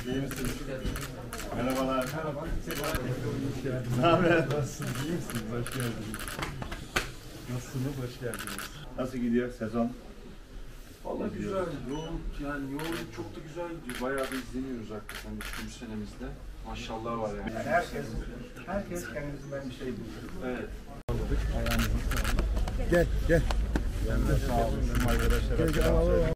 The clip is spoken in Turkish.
İyi misiniz? Merhabalar. Merhaba. Ne haber? Nasılsınız? İyi misiniz? Hoş geldiniz. Nasılsınız? Hoş geldiniz. Nasıl gidiyor sezon? Vallahi güzel. Yoğun çok da güzel gidiyor. Bayağı da izleniyoruz hakikaten 3. senemizde. Maşallah var yani. Herkes kendisinden bir şey bulur. Evet. Gel. Sağ olun. Arkadaşlar.